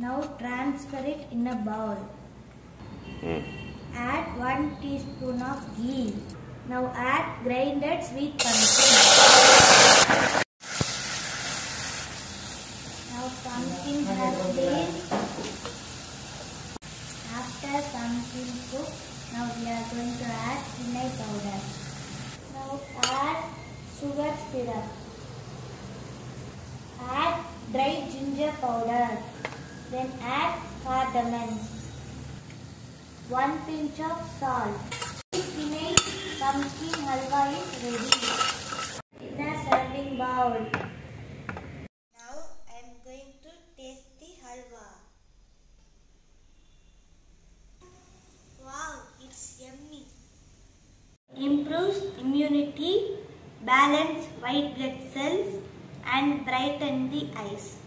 Now transfer it in a bowl. Add 1 teaspoon of ghee. Now add grinded sweet pumpkin. Now pumpkin has been. After pumpkin cooked, now we are going to add Thinai powder. Now add sugar syrup. Add dry ginger powder. Then add cardamom. 1 pinch of salt. Thinai pumpkin halwa is ready. In a serving bowl. Now I am going to taste the halwa. Wow, it's yummy. Improves immunity, balance white blood cells and brighten the eyes.